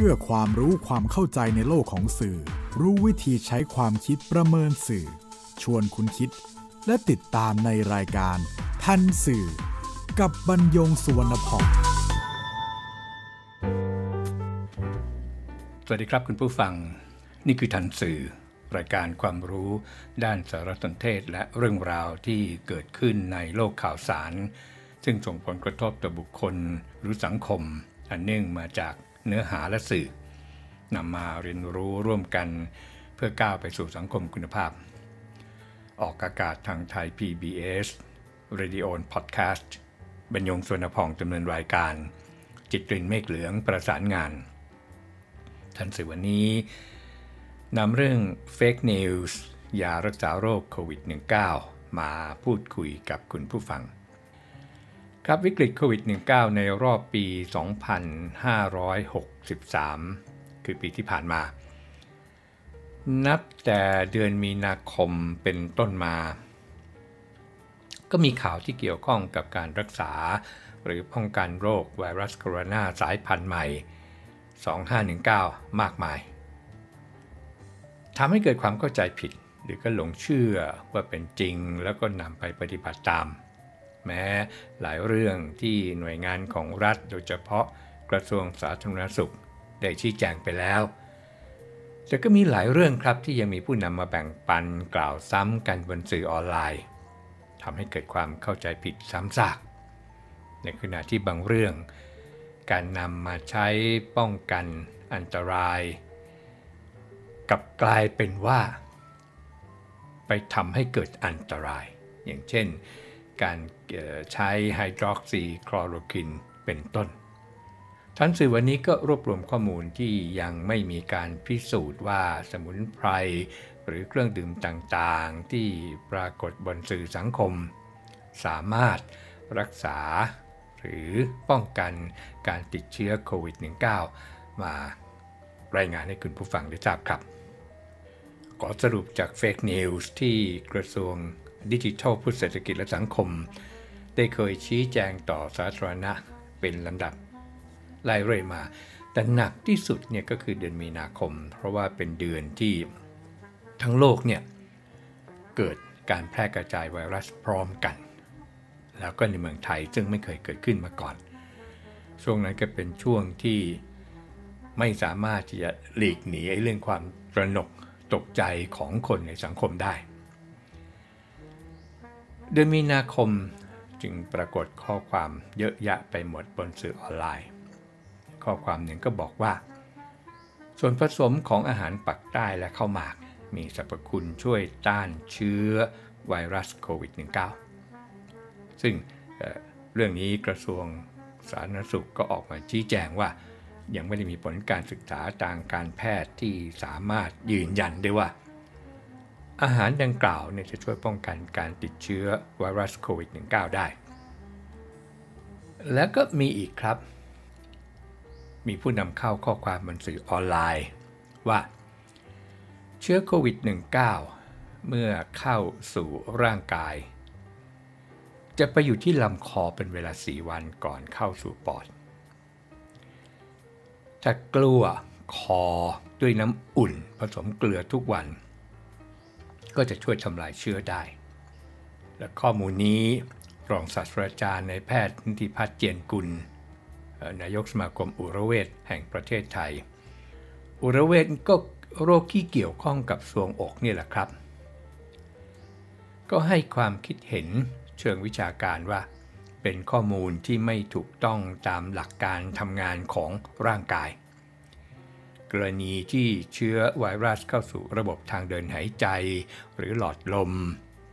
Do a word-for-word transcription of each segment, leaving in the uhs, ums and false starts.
พื่อความรู้ความเข้าใจในโลกของสื่อรู้วิธีใช้ความคิดประเมินสื่อชวนคุณคิดและติดตามในรายการทันสื่อกับบรรยงสุวรรณพองสวัสดีครับคุณผู้ฟังนี่คือทันสื่อรายการความรู้ด้านสารสนเทศและเรื่องราวที่เกิดขึ้นในโลกข่าวสารซึ่งส่งผลกระทบต่อบุคคลหรือสังคมอันเนื่องมาจากเนื้อหาและสื่อนำมาเรียนรู้ร่วมกันเพื่อก้าวไปสู่สังคมคุณภาพออกอากาศทางไทย พี บี เอส Radio Podcast บรรยงสุวรรณพองดำเนินรายการจิตรินเมฆเหลืองประสานงานทันสื่อวันนี้นำเรื่อง Fake News ยารักษาโรคโควิด สิบเก้า มาพูดคุยกับคุณผู้ฟังครับวิกฤตโควิด สิบเก้า ในรอบปี สองพันห้าร้อยหกสิบสาม คือปีที่ผ่านมานับแต่เดือนมีนาคมเป็นต้นมาก็มีข่าวที่เกี่ยวข้องกับการรักษาหรือป้องกันโรคไวรัสโคโรนาสายพันธุ์ใหม่ สองพันห้าร้อยสิบเก้า มากมายทำให้เกิดความเข้าใจผิดหรือก็หลงเชื่อว่าเป็นจริงแล้วก็นำไปปฏิบัติตามแม้หลายเรื่องที่หน่วยงานของรัฐโดยเฉพาะกระทรวงสาธารณสุขได้ชี้แจงไปแล้วแต่ก็มีหลายเรื่องครับที่ยังมีผู้นำมาแบ่งปันกล่าวซ้ำกันบนสื่อออนไลน์ทำให้เกิดความเข้าใจผิดซ้ำซากในขณะที่บางเรื่องการนำมาใช้ป้องกันอันตรายกลับกลายเป็นว่าไปทำให้เกิดอันตรายอย่างเช่นการใช้ไฮดรอกซีคลอโรควินเป็นต้นทันสื่อวันนี้ก็รวบรวมข้อมูลที่ยังไม่มีการพิสูจน์ว่าสมุนไพรหรือเครื่องดื่มต่างๆที่ปรากฏบนสื่อสังคมสามารถรักษาหรือป้องกันการติดเชื้อโควิด สิบเก้า มารายงานให้คุณผู้ฟังได้ทราบครับขอสรุปจาก Fake News ที่กระทรวงดิจิทัลเพื่อเศรษฐกิจและสังคมได้เคยชี้แจงต่อสาธารณะเป็นลำดับไล่เรื่อยมาแต่หนักที่สุดเนี่ยก็คือเดือนมีนาคมเพราะว่าเป็นเดือนที่ทั้งโลกเนี่ยเกิดการแพร่กระจายไวรัสพร้อมกันแล้วก็ในเมืองไทยซึ่งไม่เคยเกิดขึ้นมาก่อนช่วงนั้นก็เป็นช่วงที่ไม่สามารถที่จะหลีกหนีไอ้เรื่องความตระหนกตกใจของคนในสังคมได้เดือนมีนาคมจึงปรากฏข้อความเยอะแยะไปหมดบนสื่อออนไลน์ข้อความหนึ่งก็บอกว่าส่วนผสมของอาหารปักใต้และข้าวหมากมีสรรพคุณช่วยต้านเชื้อไวรัสโควิด สิบเก้า ซึ่ง เอ่อ เรื่องนี้กระทรวงสาธารณสุขก็ออกมาชี้แจงว่ายังไม่ได้มีผลการศึกษาทางการแพทย์ที่สามารถยืนยันได้ว่าอาหารดังกล่าวเนี่ยจะช่วยป้องกันการติดเชื้อไวรัสโควิด สิบเก้า ได้แล้วก็มีอีกครับมีผู้นำเข้าข้อความบนสื่อออนไลน์ว่าเชื้อโควิด สิบเก้า เมื่อเข้าสู่ร่างกายจะไปอยู่ที่ลำคอเป็นเวลาสี่วันก่อนเข้าสู่ปอดถ้ากลัวคอด้วยน้ำอุ่นผสมเกลือทุกวันก็จะช่วยทำลายเชื้อได้และข้อมูลนี้รองศาสตราจารย์นายแพทย์นิติพัฒน์เจียนกุลนายกสมาคมอุระเวชแห่งประเทศไทยอุระเวชก็โรคที่เกี่ยวข้องกับทรวงอกนี่แหละครับก็ให้ความคิดเห็นเชิงวิชาการว่าเป็นข้อมูลที่ไม่ถูกต้องตามหลักการทำงานของร่างกายกรณีที่เชื้อไวรัสเข้าสู่ระบบทางเดินหายใจหรือหลอดลม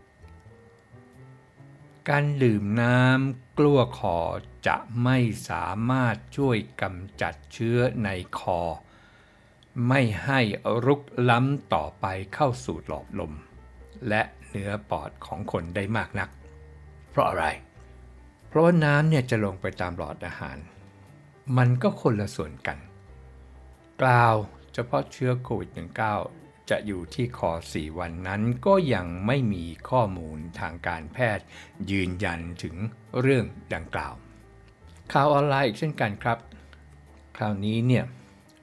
การดื่มน้ำกลั้วคอจะไม่สามารถช่วยกำจัดเชื้อในคอไม่ให้รุกล้ำต่อไปเข้าสู่หลอดลมและเนื้อปอดของคนได้มากนักเพราะอะไรเพราะว่าน้ำเนี่ยจะลงไปตามหลอดอาหารมันก็คนละส่วนกันกล่าวเฉพาะเชื้อโควิด สิบเก้า จะอยู่ที่คอสี่วันนั้นก็ยังไม่มีข้อมูลทางการแพทย์ยืนยันถึงเรื่องดังกล่าวข่าวออนไลน์อีกเช่นกันครับคราวนี้เนี่ย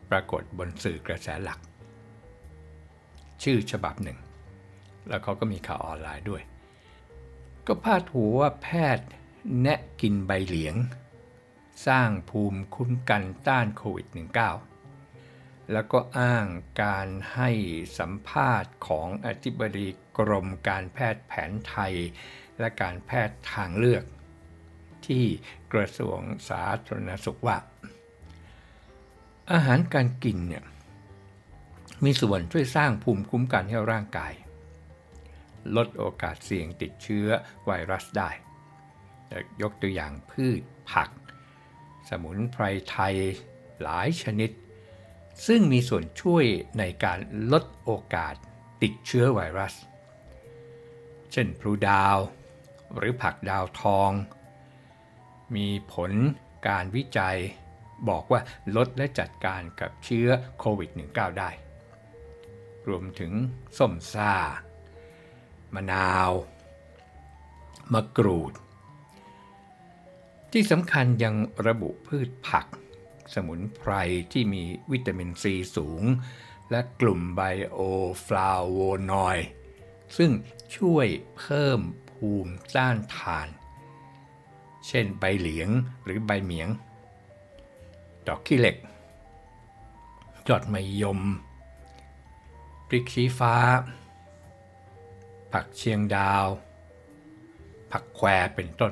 ปรากฏบนสื่อกระแสหลักชื่อฉบับหนึ่งแล้วเขาก็มีข่าวออนไลน์ด้วยก็พาดหัวว่าแพทย์แนะกินใบเหลียงสร้างภูมิคุ้มกันต้านโควิด สิบเก้า แล้วก็อ้างการให้สัมภาษณ์ของอธิบดีกรมการแพทย์แผนไทยและการแพทย์ทางเลือกที่กระทรวงสาธารณสุขว่าอาหารการกินเนี่ยมีส่วนช่วยสร้างภูมิคุ้มกันให้ร่างกายลดโอกาสเสี่ยงติดเชื้อไวรัสได้ยกตัวอย่างพืชผักสมุนไพรไทยหลายชนิดซึ่งมีส่วนช่วยในการลดโอกาสติดเชื้อไวรัสเช่นพลูดาวหรือผักดาวทองมีผลการวิจัยบอกว่าลดและจัดการกับเชื้อโควิด สิบเก้า ได้รวมถึงส้มซ่ามะนาวมะกรูดที่สำคัญยังระบุพืชผักสมุนไพรที่มีวิตามินซีสูงและกลุ่มไบโอฟลาโวนอยด์ซึ่งช่วยเพิ่มภูมิต้านทานเช่นใบเหลียงหรือใบเหมียงดอกขี้เหล็กยอดมะยมพริกชี้ฟ้าผักเชียงดาวผักแควเป็นต้น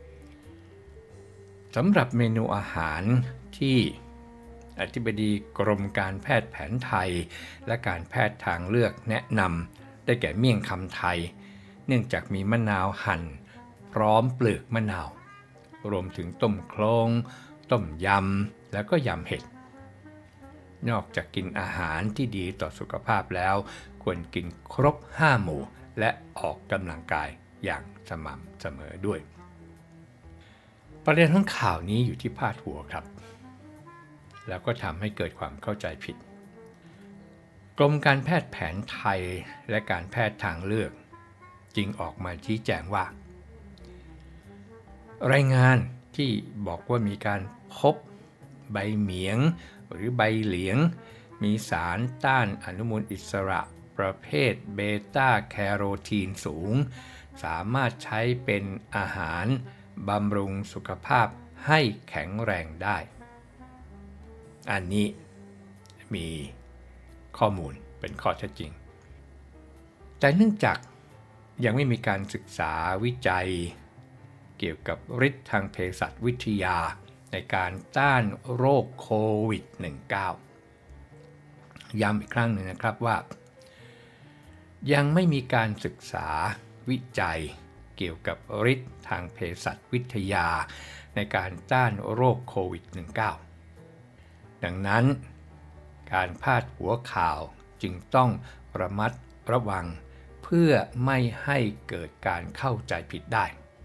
สำหรับเมนูอาหารที่อธิบดีกรมการแพทย์แผนไทยและการแพทย์ทางเลือกแนะนำได้แก่เมี่ยงคำไทยเนื่องจากมีมะนาวหั่นพร้อมเปลือกมะนาวรวมถึงต้มโคลงต้มยำแล้วก็ยำเห็ดนอกจากกินอาหารที่ดีต่อสุขภาพแล้วควรกินครบห้าหมู่และออกกำลังกายอย่างสม่ำเสมอด้วยประเด็นของข่าวนี้อยู่ที่พาดหัวครับแล้วก็ทำให้เกิดความเข้าใจผิดกรมการแพทย์แผนไทยและการแพทย์ทางเลือกจึงออกมาชี้แจงว่ารายงานที่บอกว่ามีการพบใบเหมียงหรือใบเหลียงมีสารต้านอนุมูลอิสระประเภทเบต้าแคโรทีนสูงสามารถใช้เป็นอาหารบำรุงสุขภาพให้แข็งแรงได้อันนี้มีข้อมูลเป็นข้อเท็จจริงแต่เนื่องจากยังไม่มีการศึกษาวิจัยเกี่ยวกับฤทธิ์ทางเภสัชวิทยาในการต้านโรคโควิด สิบเก้า ย้ำอีกครั้งหนึ่งนะครับว่ายังไม่มีการศึกษาวิจัยเกี่ยวกับฤทธิ์ทางเภสัชวิทยาในการต้านโรคโควิด สิบเก้า ดังนั้นการพาดหัวข่าวจึงต้องระมัดระวังเพื่อไม่ให้เกิดการเข้าใจผิดได้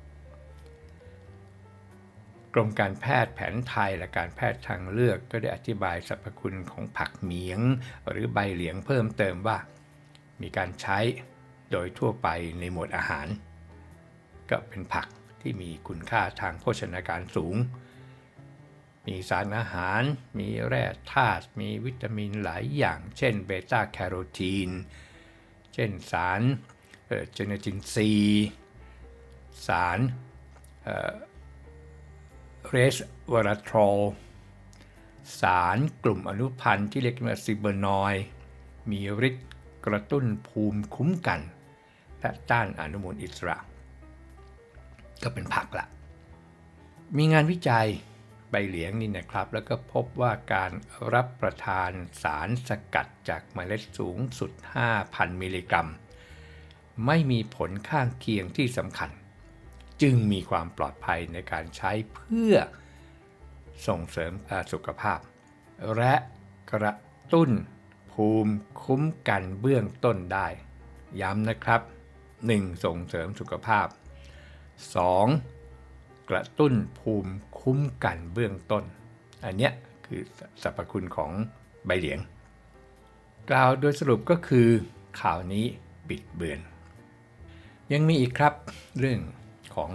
กรมการแพทย์แผนไทยและการแพทย์ทางเลือกก็ได้อธิบายสรรพคุณของผักเหมียงหรือใบเหลียงเพิ่มเติมว่ามีการใช้โดยทั่วไปในหมวดอาหารก็เป็นผักที่มีคุณค่าทางโภชนาการสูงมีสารอาหารมีแร่ธาตุมีวิตามินหลายอย่างเช่นเบต้าแคโรทีนเช่นสารเอ่อเจเนตินซีสารเอ่อเรสวอราทรอลสารกลุ่มอนุพันธ์ที่เรียกว่าซิเบอร์นอยด์มีฤทธิ์กระตุ้นภูมิคุ้มกันและต้านอนุมูลอิสระก็เป็นผักละมีงานวิจัยใบเหลียงนี่นะครับแล้วก็พบว่าการรับประทานสารสกัดจากเมล็ดสูงสุด ห้าพัน มิลลิกรัมไม่มีผลข้างเคียงที่สำคัญจึงมีความปลอดภัยในการใช้เพื่อส่งเสริมสุขภาพและกระตุ้นภูมิคุ้มกันเบื้องต้นได้ย้ำนะครับ หนึ่ง ส่งเสริมสุขภาพ สอง กระตุ้นภูมิคุ้มกันเบื้องต้นอันเนี้ยคือสรรพคุณของใบเหลียงกล่าวโดยสรุปก็คือข่าวนี้บิดเบือนยังมีอีกครับเรื่องของ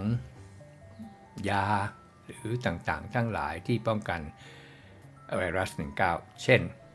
ยาหรือต่างๆทั้งหลายที่ป้องกันไวรัส สิบเก้า เช่น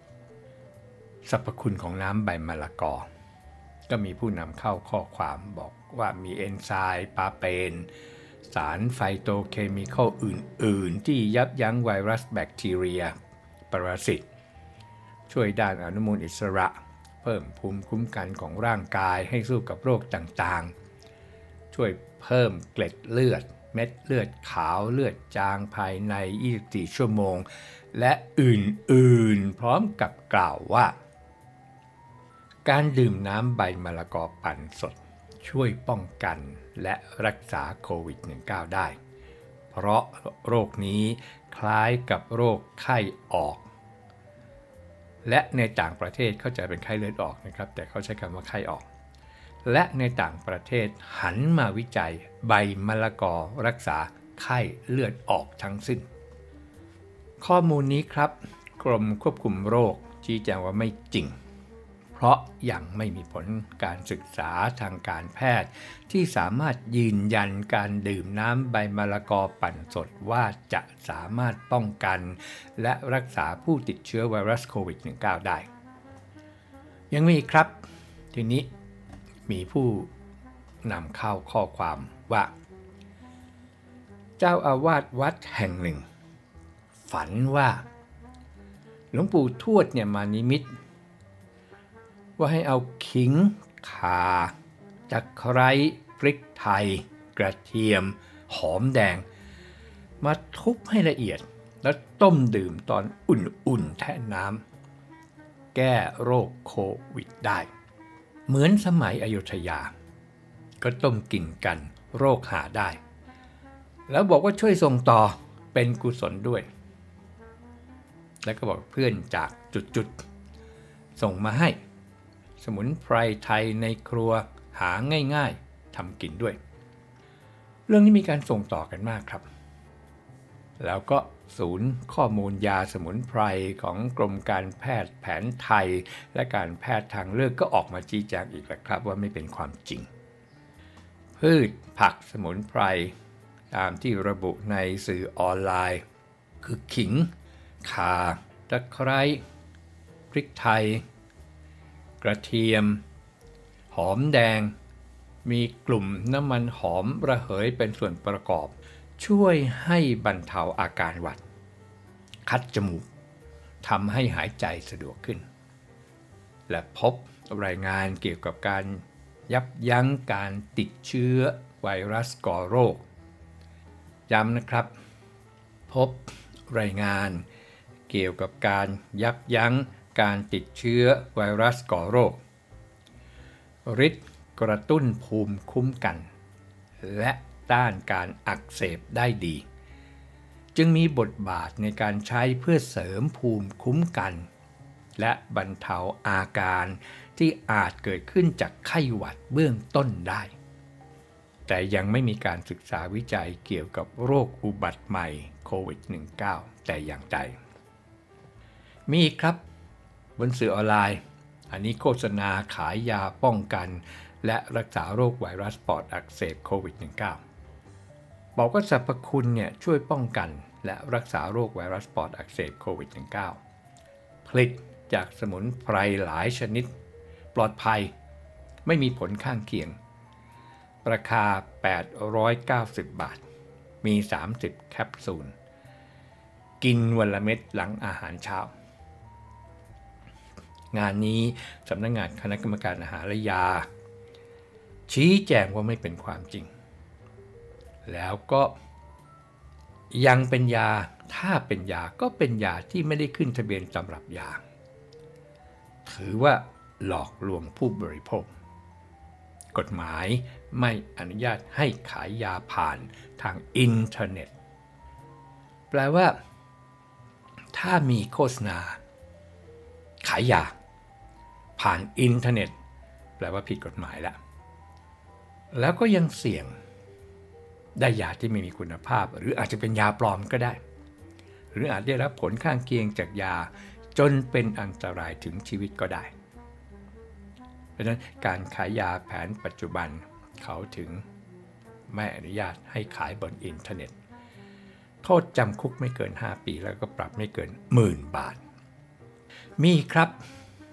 สรรพคุณของน้ำใบมะละกอก็มีผู้นำเข้าข้อความบอกว่ามีเอนไซม์ปาเปนสารไฟโตเคมีคอลอื่นๆที่ยับยั้งไวรัสแบคทีเรียปรสิตช่วยด้านอนุมูลอิสระเพิ่มภูมิคุ้มกันของร่างกายให้สู้กับโรคต่างๆช่วยเพิ่มเกล็ดเลือดเม็ดเลือดขาวเลือดจางภายในยี่สิบสี่ชั่วโมงและอื่นๆพร้อมกับกล่าวว่าการดื่มน้ำใบมะละกอปั่นสดช่วยป้องกันและรักษาโควิด สิบเก้า ได้เพราะโรคนี้คล้ายกับโรคไข้ออกและในต่างประเทศเข้าใจเป็นไข้เลือดออกนะครับแต่เขาใช้คำว่าไข้ออกและในต่างประเทศหันมาวิจัยใบมะละกอรักษาไข้เลือดออกทั้งสิ้นข้อมูลนี้ครับกรมควบคุมโรคชี้แจงว่าไม่จริงเพราะยังไม่มีผลการศึกษาทางการแพทย์ที่สามารถยืนยันการดื่มน้ำใบมะละกอปั่นสดว่าจะสามารถป้องกันและรักษาผู้ติดเชื้อไวรัสโควิด สิบเก้า ได้ยังมีครับทีนี้มีผู้นำเข้าข้อความว่าเจ้าอาวาสวัดแห่งหนึ่งฝันว่าหลวงปู่ทวดเนี่ยมานิมิตว่าให้เอาขิงข่าตะไคร้พริกไทยกระเทียมหอมแดงมาทุบให้ละเอียดแล้วต้มดื่มตอนอุ่นๆแทนน้ำแก้โรคโควิดได้เหมือนสมัยอยุธยาก็ต้มกินกันโรคหาได้แล้วบอกว่าช่วยส่งต่อเป็นกุศลด้วยแล้วก็บอกเพื่อนจากจุดๆส่งมาให้สมุนไพรไทยในครัวหาง่ายๆทำกินด้วยเรื่องนี้มีการส่งต่อกันมากครับแล้วก็ศูนย์ข้อมูลยาสมุนไพรของกรมการแพทย์แผนไทยและการแพทย์ทางเลือกก็ออกมาชี้แจงอีกแล้วครับว่าไม่เป็นความจริงพืชผักสมุนไพรตามที่ระบุในสื่อออนไลน์คือขิงข่าตะไคร้พริกไทยกระเทียมหอมแดงมีกลุ่มน้ำมันหอมระเหยเป็นส่วนประกอบช่วยให้บรรเทาอาการหวัดคัดจมูกทำให้หายใจสะดวกขึ้นและพบรายงานเกี่ยวกับการยับยั้งการติดเชื้อไวรัสก่อโรคย้ำนะครับพบรายงานเกี่ยวกับการยับยั้งการติดเชื้อไวรัสก่อโรคฤทธิ์กระตุ้นภูมิคุ้มกันและต้านการอักเสบได้ดีจึงมีบทบาทในการใช้เพื่อเสริมภูมิคุ้มกันและบรรเทาอาการที่อาจเกิดขึ้นจากไข้หวัดเบื้องต้นได้แต่ยังไม่มีการศึกษาวิจัยเกี่ยวกับโรคอุบัติใหม่โควิด สิบเก้า แต่อย่างใดมีครับบนสื่อออนไลน์อันนี้โฆษณาขายยาป้องกันและรักษาโรคไวรัสปอดอักเสบโควิด สิบเก้า บอกว่าสรรพคุณเนี่ยช่วยป้องกันและรักษาโรคไวรัสปอดอักเสบโควิด สิบเก้า ผลิตจากสมุนไพรหลายชนิดปลอดภัยไม่มีผลข้างเคียงราคาแปดร้อยเก้าสิบบาทมีสามสิบแคปซูลกินวันละเม็ดหลังอาหารเช้างานนี้สำนักงานคณะกรรมการอาหารและยาชี้แจงว่าไม่เป็นความจริงแล้วก็ยังเป็นยาถ้าเป็นยาก็เป็นยาที่ไม่ได้ขึ้นทะเบียนตำรับยาถือว่าหลอกลวงผู้บริโภคกฎหมายไม่อนุญาตให้ขายยาผ่านทางอินเทอร์เน็ตแปลว่าถ้ามีโฆษณาขายยาผ่านอินเทอร์เน็ตแปลว่าผิดกฎหมายแล้วแล้วก็ยังเสี่ยงได้ยาที่ไม่มีคุณภาพหรืออาจจะเป็นยาปลอมก็ได้หรืออาจได้รับผลข้างเคียงจากยาจนเป็นอันตรายถึงชีวิตก็ได้เพราะฉะนั้นการขายยาแผนปัจจุบันเขาถึงไม่อนุญาตให้ขายบนอินเทอร์เน็ตโทษจำคุกไม่เกินห้าปีแล้วก็ปรับไม่เกินหมื่นบาทมีครับ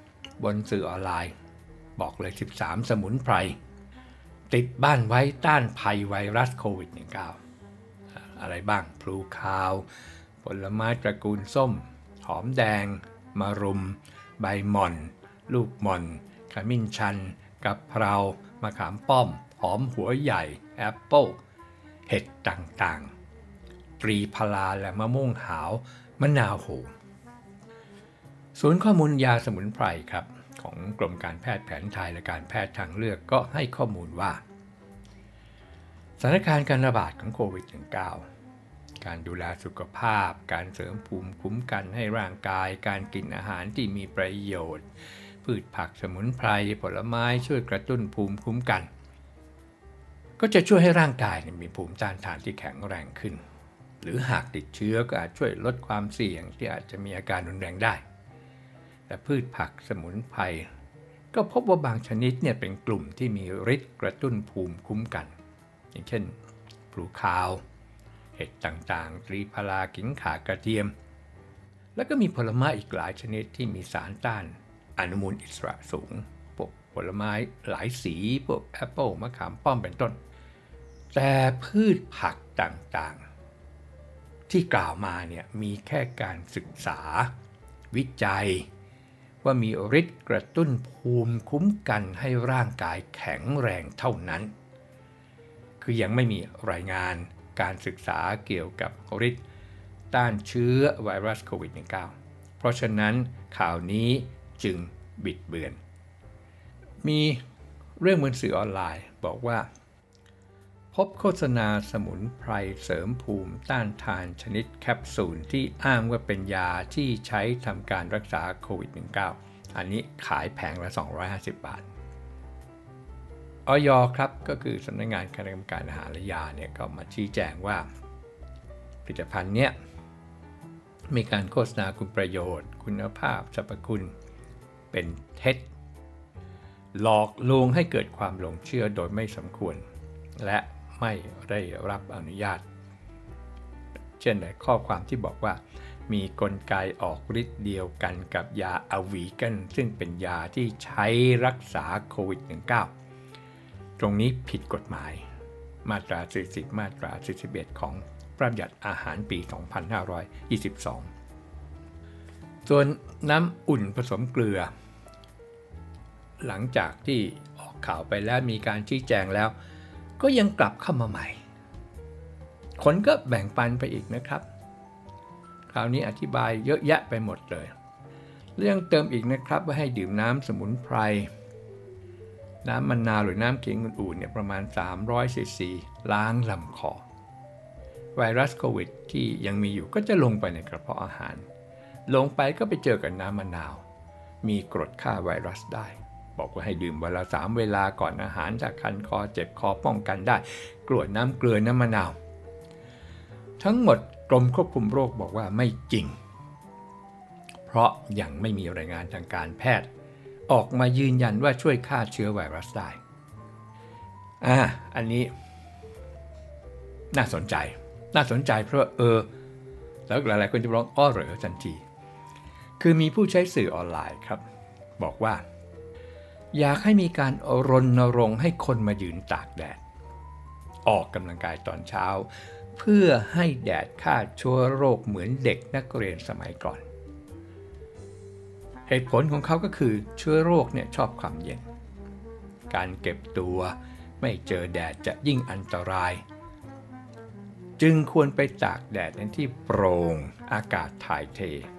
บนสื่อออนไลน์บอกเลยสิบสามสมุนไพรติดบ้านไว้ต้านภัยไวรัสโควิด สิบเก้า อะไรบ้างพลูคาวผลไม้ตระกูลส้มหอมแดงมะรุมใบหม่อนลูกหม่อนขมิ้นชันกะเพรามะขามป้อมหอมหัวใหญ่แอปเปิ้ลเห็ดต่างๆตรีพลาและมะม่วงหาวมะนาวโหศูนย์ข้อมูลยาสมุนไพรครับของกรมการแพทย์แผนไทยและการแพทย์ทางเลือกก็ให้ข้อมูลว่าสถานการณ์การระบาดของโควิด สิบเก้า การดูแลสุขภาพการเสริมภูมิคุ้มกันให้ร่างกายการกินอาหารที่มีประโยชน์พืชผักสมุนไพรผลไม้ช่วยกระตุ้นภูมิคุ้มกันก็จะช่วยให้ร่างกายมีภูมิต้านทานที่แข็งแรงขึ้นหรือหากติดเชื้อก็อาจช่วยลดความเสี่ยงที่อาจจะมีอาการรุนแรงได้แต่พืชผักสมุนไพรก็พบว่าบางชนิดเนี่ยเป็นกลุ่มที่มีฤทธิ์กระตุ้นภูมิคุ้มกันอย่างเช่นพลูคาวเห็ดต่างๆตรีพลาขิงข่ากระเทียมแล้วก็มีผลไม้อีกหลายชนิดที่มีสารต้านอนุมูลอิสระสูงพวกผลไม้หลายสีพวกแอปเปิลมะขามป้อมเป็นต้นแต่พืชผักต่างๆที่กล่าวมาเนี่ยมีแค่การศึกษาวิจัยว่ามีฤทธิ์กระตุ้นภูมิคุ้มกันให้ร่างกายแข็งแรงเท่านั้นคือยังไม่มีรายงานการศึกษาเกี่ยวกับฤทธิ์ต้านเชื้อไวรัสโควิด สิบเก้า เพราะฉะนั้นข่าวนี้จึงบิดเบือนมีเรื่องบนสื่อออนไลน์บอกว่าพบโฆษณาสมุนไพรเสริมภูมิต้านทานชนิดแคปซูลที่อ้างว่าเป็นยาที่ใช้ทำการรักษาโควิด สิบเก้า อันนี้ขายแผงละสองร้อยห้าสิบบาทอย.ครับก็คือสำนักงานคณะกรรมการอาหารและยาเนี่ยก็มาชี้แจงว่าผลิตภัณฑ์เนี้ยมีการโฆษณาคุณประโยชน์คุณภาพสรรพคุณเป็นเท็จหลอกลวงให้เกิดความหลงเชื่อโดยไม่สมควรและไม่ได้รับอนุญาตเช่นในข้อความที่บอกว่ามีกลไกออกฤทธิ์เดียวกันกับยาอะวีกันซึ่งเป็นยาที่ใช้รักษาโควิด สิบเก้า ตรงนี้ผิดกฎหมายมาตราสี่สิบมาตราสี่สิบเอ็ดของพระบัญญัติอาหารปีสองพันห้าร้อยยี่สิบสองส่วนน้ำอุ่นผสมเกลือหลังจากที่ออกข่าวไปแล้วมีการชี้แจงแล้วก็ยังกลับเข้ามาใหม่คนก็แบ่งปันไปอีกนะครับคราวนี้อธิบายเยอะแยะไปหมดเลยเรื่องเติมอีกนะครับว่าให้ดื่มน้ำสมุนไพรน้ำมะนาวหรือน้ำขิงอุ่นๆเนี่ยประมาณสามร้อยซีซีล้างลำคอไวรัสโควิดที่ยังมีอยู่ก็จะลงไปในกระเพาะอาหารลงไปก็ไปเจอกับน้ำมะนาวมีกรดฆ่าไวรัสได้บอกว่าให้ดื่มวันละสามเวลาก่อนอาหารจากคันคอเจ็บคอป้องกันได้กรวดน้ำเกลือน้ำมะนาวทั้งหมดกรมควบคุมโรคบอกว่าไม่จริงเพราะยังไม่มีรายงานทางการแพทย์ออกมายืนยันว่าช่วยฆ่าเชื้อไวรัสได้อ่าอันนี้น่าสนใจน่าสนใจเพราะเออแล้วหลายๆคนจะร้องอ้อเหรอทันทีคือมีผู้ใช้สื่อออนไลน์ครับบอกว่าอยากให้มีการรณรงค์ให้คนมายืนตากแดดออกกำลังกายตอนเช้าเพื่อให้แดดฆ่าเชื้อโรคเหมือนเด็กนักเรียนสมัยก่อนเหตุผลของเขาก็คือเชื้อโรคเนี่ยชอบความเย็นการเก็บตัวไม่เจอแดดจะยิ่งอันตรายจึงควรไปตากแดดในที่โปร่งอากาศถ่ายเท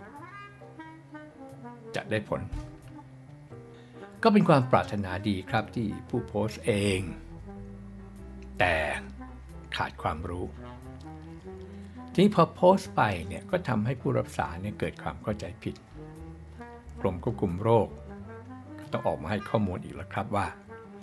จะได้ผลก็เป็นความปรารถนาดีครับที่ผู้โพสต์เองแต่ขาดความรู้ทีนี้พอโพสต์ไปเนี่ยก็ทำให้ผู้รับสารเนี่ยเกิดความเข้าใจผิดกรมควบคุมโรคต้องออกมาให้ข้อมูลอีกแล้วครับว่า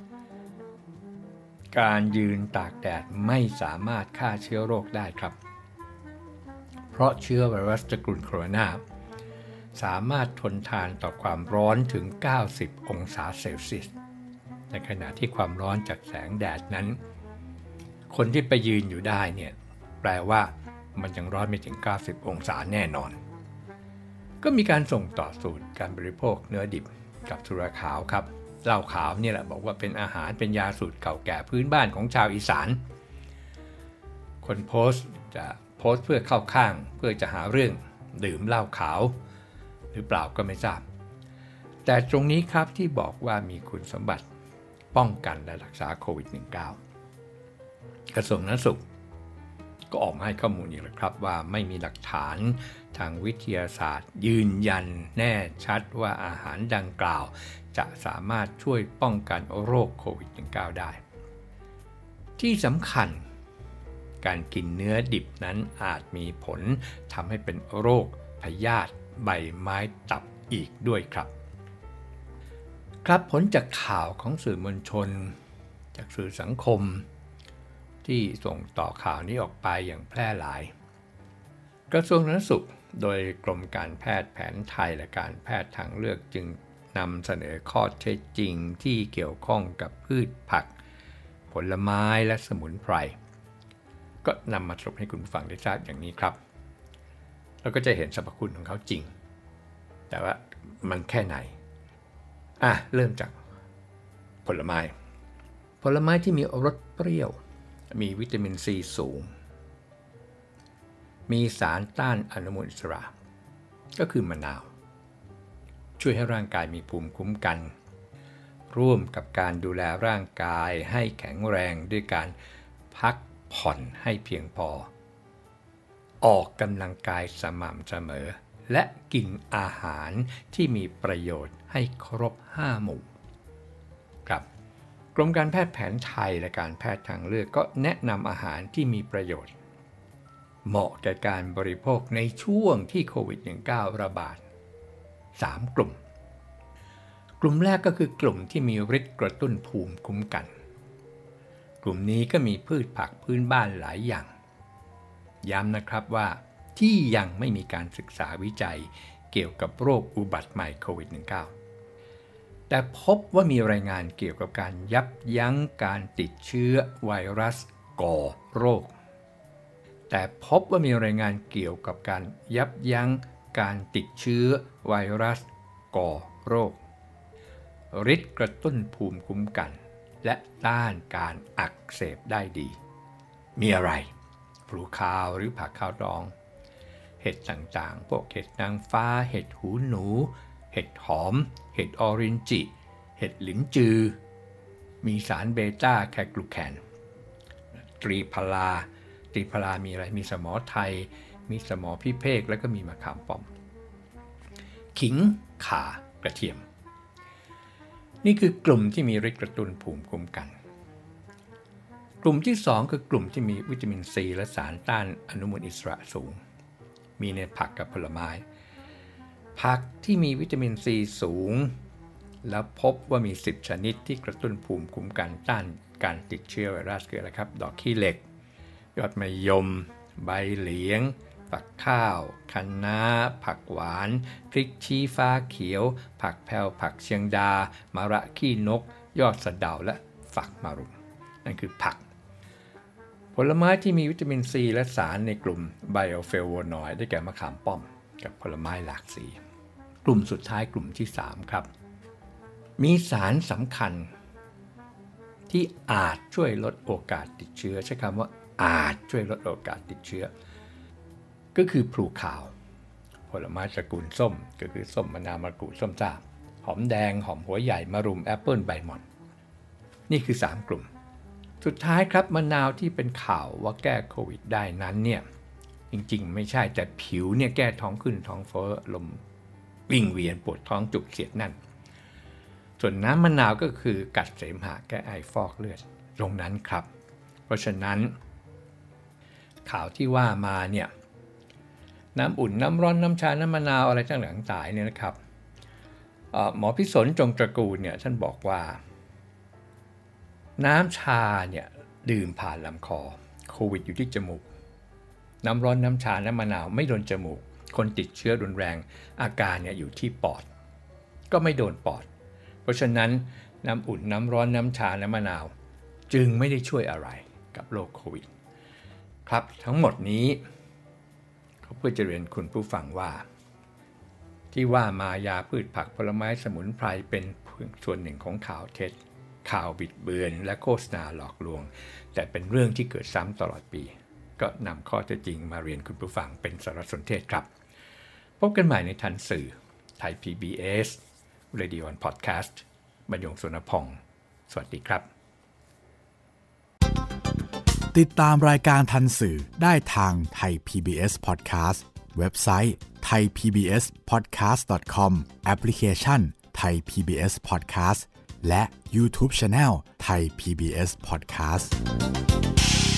การยืนตากแดดไม่สามารถฆ่าเชื้อโรคได้ครับเพราะเชื้อไวรัสตระกูลโคโรนาสามารถทนทานต่อความร้อนถึงเก้าสิบองศาเซลเซียสในขณะที่ความร้อนจากแสงแดดนั้นคนที่ไปยืนอยู่ได้เนี่ยแปลว่ามันยังร้อนไม่ถึงเก้าสิบองศาแน่นอนก็มีการส่งต่อสูตรการบริโภคเนื้อดิบกับสุราขาวครับเหล้าขาวเนี่ยแหละบอกว่าเป็นอาหารเป็นยาสูตรเก่าแก่พื้นบ้านของชาวอีสานคนโพสต์จะโพสต์เพื่อเข้าข้างเพื่อจะหาเรื่องดื่มเหล้าขาวหรือเปล่าก็ไม่ทราบแต่ตรงนี้ครับที่บอกว่ามีคุณสมบัติป้องกันและรักษาโควิด สิบเก้า กระทรวงสาธารณสุขก็ออกมาให้ข้อมูลอีกแล้วครับว่าไม่มีหลักฐานทางวิทยาศาสตร์ยืนยันแน่ชัดว่าอาหารดังกล่าวจะสามารถช่วยป้องกันโรคโควิด สิบเก้า ได้ที่สำคัญการกินเนื้อดิบนั้นอาจมีผลทำให้เป็นโรคพยาธิใบไม้ตับอีกด้วยครับครับผลจากข่าวของสื่อมวลชนจากสื่อสังคมที่ส่งต่อข่าวนี้ออกไปอย่างแพร่หลายกระทรวงสาธารณสุขโดยกรมการแพทย์แผนไทยและการแพทย์ทางเลือกจึงนำเสนอข้อเท็จจริงที่เกี่ยวข้องกับพืชผักผลไม้และสมุนไพรก็นำมาสรุปให้คุณฟังได้ทราบอย่างนี้ครับแล้วก็จะเห็นสรรพคุณของเขาจริงแต่ว่ามันแค่ไหนอ่ะเริ่มจากผลไม้ผลไม้ที่มีรสเปรี้ยวมีวิตามินซีสูงมีสารต้านอนุมูลอิสระก็คือมะนาวช่วยให้ร่างกายมีภูมิคุ้มกันร่วมกับการดูแลร่างกายให้แข็งแรงด้วยการพักผ่อนให้เพียงพอออกกำลังกายสม่ำเสมอและกินอาหารที่มีประโยชน์ให้ครบห้าหมู่ครับกรมการแพทย์แผนไทยและการแพทย์ทางเลือกก็แนะนำอาหารที่มีประโยชน์เหมาะแก่การบริโภคในช่วงที่โควิด สิบเก้า ระบาดสามกลุ่มกลุ่มแรกก็คือกลุ่มที่มีฤทธิ์กระตุ้นภูมิคุ้มกันกลุ่มนี้ก็มีพืชผักพื้นบ้านหลายอย่างย้ำนะครับว่าที่ยังไม่มีการศึกษาวิจัยเกี่ยวกับโรคอุบัติใหม่โควิด สิบเก้า แต่พบว่ามีรายงานเกี่ยวกับการยับยั้งการติดเชื้อไวรัสก่อโรคแต่พบว่ามีรายงานเกี่ยวกับการยับยั้งการติดเชื้อไวรัสก่อโรคฤทธิ์กระตุ้นภูมิคุ้มกันและต้านการอักเสบได้ดีมีอะไรพลูคาวหรือผักขาวดองเห็ดต่างๆพวกเห็ดนางฟ้าเห็ดหูหนูเห็ดหอมเห็ดออรินจิเห็ดหลินจือมีสารเบต้าแคกลูแคนตรีพลาตรีพลามีอะไรมีสมอไทยมีสมอพิเภกแล้วก็มีมะขามป้อมขิงข่ากระเทียมนี่คือกลุ่มที่มีฤทธิ์กระตุ้นภูมิคุ้มกันกลุ่มที่สองคือกลุ่มที่มีวิตามินซีและสารต้านอนุมูลอิสระสูงมีในผักกับผลไม้ผักที่มีวิตามินซีสูงแล้วพบว่ามีสิบชนิดที่กระตุ้นภูมิคุ้มกันต้านการติดเชื้อไวรัสคืออะไรครับดอกขี้เหล็กยอดมะยมใบเหลียงฝักข้าวคะน้าผักหวานพริกชี้ฟ้าเขียวผักแพรวผักเชียงดามะระขี้นกยอดสะเดาและฝักมะรุมนั่นคือผักผลไม้ที่มีวิตามินซีและสารในกลุ่มไบโอเฟลโวนอยด์ได้แก่มะขามป้อมกับผลไม้หลากสีกลุ่มสุดท้ายกลุ่มที่สามครับมีสารสำคัญที่อาจช่วยลดโอกาสติดเชื้อใช้คำว่าอาจช่วยลดโอกาสติดเชื้อก็คือพลูขาวผลไม้ตระกูลส้มก็คือส้มมะนาวมะกรูดส้มซ่าหอมแดงหอมหัวใหญ่มะรุมแอปเปิลใบหม่อนนี่คือสามกลุ่มสุดท้ายครับมะนาวที่เป็นข่าวว่าแก้โควิดได้นั้นเนี่ยจริงๆไม่ใช่แต่ผิวเนี่ยแก้ท้องขึ้นท้องเฟ้อลมวิ่งเวียนปวดท้องจุกเสียดแน่นส่วนน้ำมะนาวก็คือกัดเสมหะแก้ไอฟอกเลือดตรงนั้นครับเพราะฉะนั้นข่าวที่ว่ามาเนี่ยน้ำอุ่นน้ำร้อนน้ำชาน้ำมะนาวอะไรต่างๆเนี่ยนะครับหมอพิสนจงตระกูลเนี่ยท่านบอกว่าน้ำชาเนี่ยดื่มผ่านลำคอโควิดอยู่ที่จมูกน้ำร้อนน้ำชาน้ำมะนาวไม่โดนจมูกคนติดเชื้อรุนแรงอาการเนี่ยอยู่ที่ปอดก็ไม่โดนปอดเพราะฉะนั้นน้ำอุ่นน้ำร้อนน้ำชาน้ำมะนาวจึงไม่ได้ช่วยอะไรกับโรคโควิดครับทั้งหมดนี้เขาเพื่อจะเรียนคุณผู้ฟังว่าที่ว่ามายาพืชผักผลไม้สมุนไพรเป็นส่วนหนึ่งของข่าวเท็จข่าวบิดเบือนและโฆษณาหลอกลวงแต่เป็นเรื่องที่เกิดซ้ำตลอดปีก็นำข้อเท็จจริงมาเรียนคุณผู้ฟังเป็นสารสนเทศครับพบกันใหม่ในทันสื่อไทย พี บี เอส Radio and Podcast บรรยงสุนพงศ์สวัสดีครับติดตามรายการทันสื่อได้ทางไทย พี บี เอส Podcast เว็บไซต์ ไทย พี บี เอส พอดแคสต์ ดอท คอม แอปพลิเคชัน Thai พี บี เอส Podcast และ YouTube Channel Thai พี บี เอส Podcast